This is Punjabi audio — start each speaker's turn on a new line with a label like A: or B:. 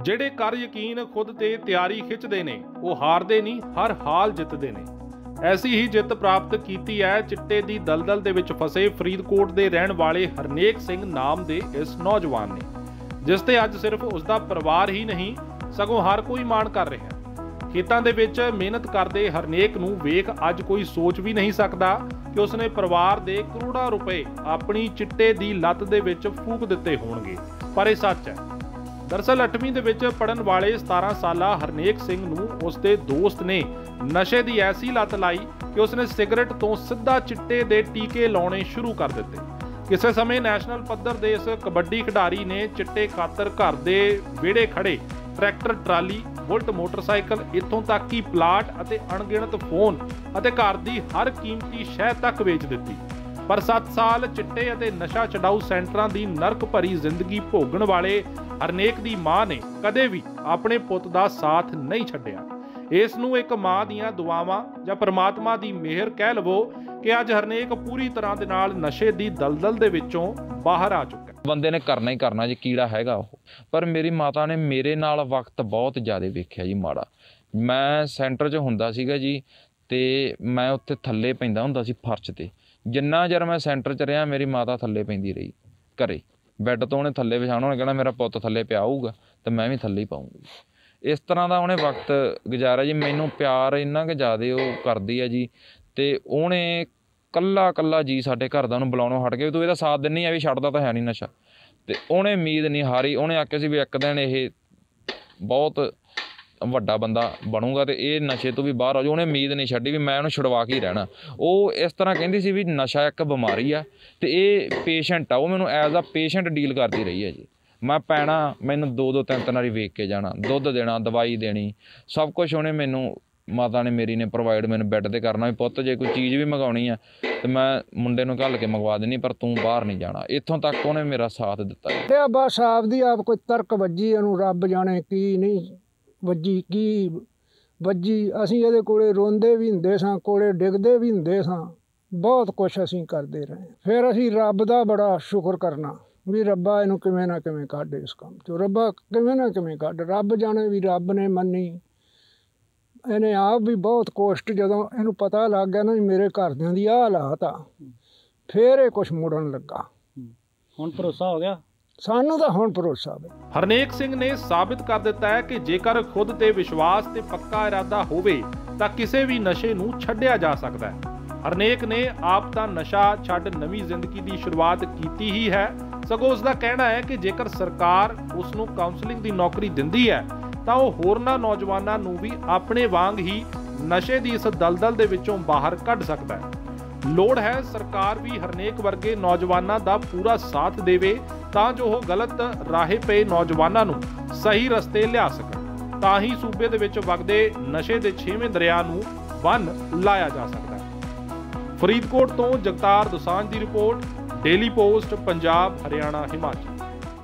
A: ਜਿਹੜੇ ਕਰ ਯਕੀਨ ਖੁਦ ਤੇ ਤਿਆਰੀ ਖਿੱਚਦੇ ਨੇ ਉਹ ਹਾਰਦੇ ਨਹੀਂ, ਹਰ ਹਾਲ ਜਿੱਤਦੇ ਨੇ। ਐਸੀ ਹੀ ਜਿੱਤ ਪ੍ਰਾਪਤ ਕੀਤੀ ਹੈ ਚਿੱਟੇ ਦੀ ਦਲਦਲ ਦੇ ਵਿੱਚ ਫਸੇ ਫਰੀਦਕੋਟ ਦੇ ਰਹਿਣ ਵਾਲੇ ਹਰਨੇਕ ਸਿੰਘ ਨਾਮ ਦੇ ਇਸ ਨੌਜਵਾਨ ਨੇ, ਜਿਸ ਤੇ ਅੱਜ ਸਿਰਫ ਉਸ ਦਾ ਪਰਿਵਾਰ ਹੀ ਨਹੀਂ ਸਗੋਂ ਹਰ ਕੋਈ ਮਾਣ ਕਰ ਰਿਹਾ ਹੈ। ਖੇਤਾਂ ਦੇ ਵਿੱਚ ਮਿਹਨਤ ਕਰਦੇ ਹਰਨੇਕ ਨੂੰ ਵੇਖ ਅੱਜ ਕੋਈ ਸੋਚ ਵੀ ਨਹੀਂ ਸਕਦਾ ਕਿ ਉਸਨੇ ਪਰਿਵਾਰ ਦੇ ਕਰੋੜਾਂ ਰੁਪਏ ਆਪਣੀ ਚਿੱਟੇ ਦੀ ਲੱਤ ਦੇ ਵਿੱਚ ਫੂਕ ਦਿੱਤੇ ਹੋਣਗੇ, ਪਰ ਇਹ ਸੱਚ ਹੈ। ਦਰਅਸਲ 8ਵੀਂ ਦੇ ਵਿੱਚ ਪੜਨ ਵਾਲੇ 17 ਸਾਲਾ ਹਰਨੇਕ ਸਿੰਘ ਨੂੰ ਉਸਦੇ ਦੋਸਤ ਨੇ ਨਸ਼ੇ ਦੀ ਐਸੀ ਲੱਤ ਲਾਈ ਕਿ ਉਸਨੇ ਸਿਗਰਟ ਤੋਂ ਸਿੱਧਾ ਚਿੱਟੇ ਦੇ ਟੀਕੇ ਲਾਉਣੇ ਸ਼ੁਰੂ ਕਰ ਦਿੱਤੇ। ਕਿਸੇ ਸਮੇਂ ਨੈਸ਼ਨਲ ਪੱਧਰ ਦੇ ਇਸ ਕਬੱਡੀ ਖਿਡਾਰੀ ਨੇ ਚਿੱਟੇ ਖਾਤਰ ਘਰ ਦੇ ਵਿਹੜੇ ਖੜੇ ਟਰੈਕਟਰ, ਟਰਾਲੀ, ਬੁਲਟ ਮੋਟਰਸਾਈਕਲ, ਇੱਥੋਂ ਤੱਕ ਕਿ ਪਲਾਟ ਅਤੇ ਅਣਗਿਣਤ ਫੋਨ ਅਤੇ ਘਰ ਦੀ ਹਰ ਕੀਮਤੀ ਸ਼ੈ ਤੱਕ ਵੇਚ ਦਿੱਤੀ। ਪਰ 7 ਸਾਲ ਚਿੱਟੇ ਅਤੇ ਨਸ਼ਾ ਛਡਾਊ ਸੈਂਟਰਾਂ ਦੀ ਨਰਕ ਭਰੀ ਜ਼ਿੰਦਗੀ ਭੋਗਣ ਵਾਲੇ ਹਰਨੇਕ ਦੀ ਮਾਂ ਨੇ ਕਦੇ ਵੀ ਆਪਣੇ ਪੁੱਤ ਦਾ ਸਾਥ ਨਹੀਂ ਛੱਡਿਆ। ਇਸ ਨੂੰ ਇੱਕ ਮਾਂ ਦੀਆਂ ਦੁਆਵਾਂ ਜਾਂ ਪ੍ਰਮਾਤਮਾ ਦੀ ਮਿਹਰ ਕਹਿ ਲਵੋ ਕਿ ਅੱਜ ਹਰਨੇਕ ਪੂਰੀ ਤਰ੍ਹਾਂ ਦੇ ਨਾਲ ਨਸ਼ੇ ਦੀ ਦਲਦਲ ਦੇ ਵਿੱਚੋਂ ਬਾਹਰ ਆ ਚੁੱਕਾ।
B: ਬੰਦੇ ਨੇ ਕਰਨਾ ਹੀ ਕਰਨਾ ਜੀ, ਕੀੜਾ ਹੈਗਾ ਉਹ। ਪਰ ਮੇਰੀ ਮਾਤਾ ਨੇ ਮੇਰੇ ਨਾਲ ਵਕਤ ਬਹੁਤ ਜ਼ਿਆਦਾ ਵੇਖਿਆ ਜੀ ਮਾੜਾ। ਮੈਂ ਸੈਂਟਰ 'ਚ ਹੁੰਦਾ ਸੀਗਾ ਜੀ, ਤੇ ਮੈਂ ਉੱਥੇ ਥੱਲੇ ਪੈਂਦਾ ਹੁੰਦਾ ਸੀ ਫਰਸ਼ 'ਤੇ। ਜਿੰਨਾ ਚਿਰ ਮੈਂ ਸੈਂਟਰ 'ਚ ਰਿਹਾ ਮੇਰੀ ਮਾਤਾ ਥੱਲੇ ਪੈਂਦੀ ਰਹੀ ਘਰੇ। ਬੈੱਡ ਤੋਂ ਉਹਨੇ ਥੱਲੇ ਵਿਛਾਉਣਾ, ਉਹਨੇ ਕਹਿਣਾ ਮੇਰਾ ਪੁੱਤ ਥੱਲੇ ਪਿਆ ਹੋਊਗਾ ਤੇ ਮੈਂ ਵੀ ਥੱਲੇ ਹੀ ਪਾਊਂਗੀ। ਇਸ ਤਰ੍ਹਾਂ ਦਾ ਉਹਨੇ ਵਕਤ ਗੁਜ਼ਾਰਿਆ ਜੀ। ਮੈਨੂੰ ਪਿਆਰ ਇੰਨਾ ਕੁ ਜ਼ਿਆਦਾ ਉਹ ਕਰਦੀ ਆ ਜੀ, ਤੇ ਉਹਨੇ ਕੱਲਾ ਜੀ ਸਾਡੇ ਘਰ ਦਾ ਉਹਨੂੰ ਬੁਲਾਉਣੋਂ ਹਟ ਕੇ ਵੀ ਤੂੰ ਇਹਦਾ ਸਾਥ ਦਿੰਦੀ ਆ ਵੀ ਛੱਡਦਾ ਤਾਂ ਹੈ ਨਹੀਂ ਨਸ਼ਾ। ਤੇ ਉਹਨੇ ਉਮੀਦ ਨਹੀਂ ਹਾਰੀ। ਉਹਨੇ ਆਖਿਆ ਸੀ ਵੀ ਇੱਕ ਦਿਨ ਇਹ ਬਹੁਤ ਵੱਡਾ ਬੰਦਾ ਬਣੂਗਾ ਤੇ ਇਹ ਨਸ਼ੇ ਤੋਂ ਵੀ ਬਾਹਰ ਆ ਜਾਊ। ਉਹਨੇ ਉਮੀਦ ਨਹੀਂ ਛੱਡੀ ਵੀ ਮੈਂ ਉਹਨੂੰ ਛੁਡਵਾ ਕੇ ਹੀ ਰਹਿਣਾ। ਉਹ ਇਸ ਤਰ੍ਹਾਂ ਕਹਿੰਦੀ ਸੀ ਵੀ ਨਸ਼ਾ ਇੱਕ ਬਿਮਾਰੀ ਆ ਤੇ ਇਹ ਪੇਸ਼ੈਂਟ ਆ। ਉਹ ਮੈਨੂੰ ਐਜ਼ ਆ ਪੇਸ਼ੈਂਟ ਡੀਲ ਕਰਦੀ ਰਹੀ ਹੈ ਜੀ। ਮੈਂ ਪੈਣਾ, ਮੈਨੂੰ 2-2 3-3 ਵਾਰੀ ਵੇਖ ਕੇ ਜਾਣਾ, ਦੁੱਧ ਦੇਣਾ, ਦਵਾਈ ਦੇਣੀ, ਸਭ ਕੁਛ ਉਹਨੇ ਮੈਨੂੰ, ਮਾਤਾ ਨੇ ਮੇਰੀ ਨੇ ਪ੍ਰੋਵਾਈਡ ਮੈਨੂੰ ਬੈੱਡ 'ਤੇ ਕਰਨਾ ਵੀ ਪੁੱਤ ਜੇ ਕੋਈ ਚੀਜ਼ ਵੀ ਮੰਗਾਉਣੀ ਆ ਤੇ ਮੈਂ ਮੁੰਡੇ ਨੂੰ ਘੱਲ ਕੇ ਮੰਗਵਾ ਦੇਣੀ, ਪਰ ਤੂੰ ਬਾਹਰ ਨਹੀਂ ਜਾਣਾ। ਇੱਥੋਂ ਤੱਕ ਉਹਨੇ ਮੇਰਾ ਸਾਥ ਦਿੱਤਾ।
C: ਇਹ ਬਸ ਆਪਦੀ ਆਪ ਕੋਈ ਤਰਕ ਵੱਜੀ, ਇਹਨੂੰ ਰੱਬ ਜਾਣੇ ਕੀ ਨਹੀਂ ਵੱਜੀ, ਕੀ ਵੱਜੀ। ਅਸੀਂ ਇਹਦੇ ਕੋਲੇ ਰੋਂਦੇ ਵੀ ਹੁੰਦੇ ਸਾਂ, ਕੋਲੇ ਡਿੱਗਦੇ ਵੀ ਹੁੰਦੇ ਸਾਂ, ਬਹੁਤ ਕੁਛ ਅਸੀਂ ਕਰਦੇ ਰਹੇ। ਫਿਰ ਅਸੀਂ ਰੱਬ ਦਾ ਬੜਾ ਸ਼ੁਕਰ ਕਰਨਾ ਵੀ ਰੱਬਾ ਇਹਨੂੰ ਕਿਵੇਂ ਨਾ ਕਿਵੇਂ ਕੱਢ ਇਸ ਕੰਮ 'ਚੋਂ, ਰੱਬਾ ਕਿਵੇਂ ਨਾ ਕਿਵੇਂ ਕੱਢ। ਰੱਬ ਜਾਣੇ ਵੀ ਰੱਬ ਨੇ ਮੰਨੀ। ਇਹਨੇ ਆਪ ਵੀ ਬਹੁਤ ਕੋਸ਼ਟ, ਜਦੋਂ ਇਹਨੂੰ ਪਤਾ ਲੱਗ ਗਿਆ ਨਾ ਮੇਰੇ ਘਰਦਿਆਂ ਦੀ ਆਹ ਹਾਲਾਤ ਆ, ਫਿਰ ਇਹ ਕੁਛ ਮੁੜਨ ਲੱਗਾ।
D: ਹੁਣ ਭਰੋਸਾ ਹੋ ਗਿਆ
C: ਸਾਨੂੰ ਤਾਂ, ਹੁਣ ਭਰੋਸਾ ਵੇ।
A: ਹਰਨੇਕ ਸਿੰਘ ਨੇ ਸਾਬਿਤ ਕਰ ਦਿੱਤਾ ਹੈ ਕਿ ਜੇਕਰ ਖੁਦ ਤੇ ਵਿਸ਼ਵਾਸ ਤੇ ਪੱਕਾ ਇਰਾਦਾ ਹੋਵੇ ਤਾਂ ਕਿਸੇ ਵੀ ਨਸ਼ੇ ਨੂੰ ਛੱਡਿਆ ਜਾ ਸਕਦਾ ਹੈ। ਹਰਨੇਕ ਨੇ ਆਪ ਤਾਂ ਨਸ਼ਾ ਛੱਡ ਨਵੀਂ ਜ਼ਿੰਦਗੀ ਦੀ ਸ਼ੁਰੂਆਤ ਕੀਤੀ ਹੀ ਹੈ, ਸਗੋਂ ਉਸ ਦਾ ਕਹਿਣਾ ਹੈ ਕਿ ਜੇਕਰ ਸਰਕਾਰ ਉਸ ਨੂੰ ਕਾਉਂਸਲਿੰਗ ਦੀ ਨੌਕਰੀ ਦਿੰਦੀ ਹੈ ਤਾਂ ਉਹ ਹੋਰਨਾਂ ਨੌਜਵਾਨਾਂ ਨੂੰ ਵੀ ਆਪਣੇ ਵਾਂਗ ਹੀ ਨਸ਼ੇ ਦੀ ਇਸ ਦਲਦਲ ਦੇ ਵਿੱਚੋਂ ਬਾਹਰ ਕੱਢ ਸਕਦਾ ਹੈ। ਲੋੜ ਹੈ ਸਰਕਾਰ ਵੀ ਹਰਨੇਕ ਵਰਗੇ ਨੌਜਵਾਨਾਂ ਦਾ ਪੂਰਾ ਸਾਥ ਦੇਵੇ ਤਾਂ ਜੋ ਉਹ ਗਲਤ ਰਾਹੇ ਪਏ ਨੌਜਵਾਨਾਂ ਨੂੰ ਸਹੀ ਰਸਤੇ ਲਿਆ ਸਕਣ। ਤਾਂ ਹੀ ਸੂਬੇ ਦੇ ਵਿੱਚ ਵਗਦੇ ਨਸ਼ੇ ਦੇ 6ਵੇਂ ਦਰਿਆ ਨੂੰ ਬੰਨ੍ਹ ਲਾਇਆ ਜਾ ਸਕਦਾ ਹੈ। ਫਰੀਦਕੋਟ ਤੋਂ ਜਗਤਾਰ ਦੋਸਾਂਝ ਦੀ report, Daily Post, Punjab, Haryana, Himachal.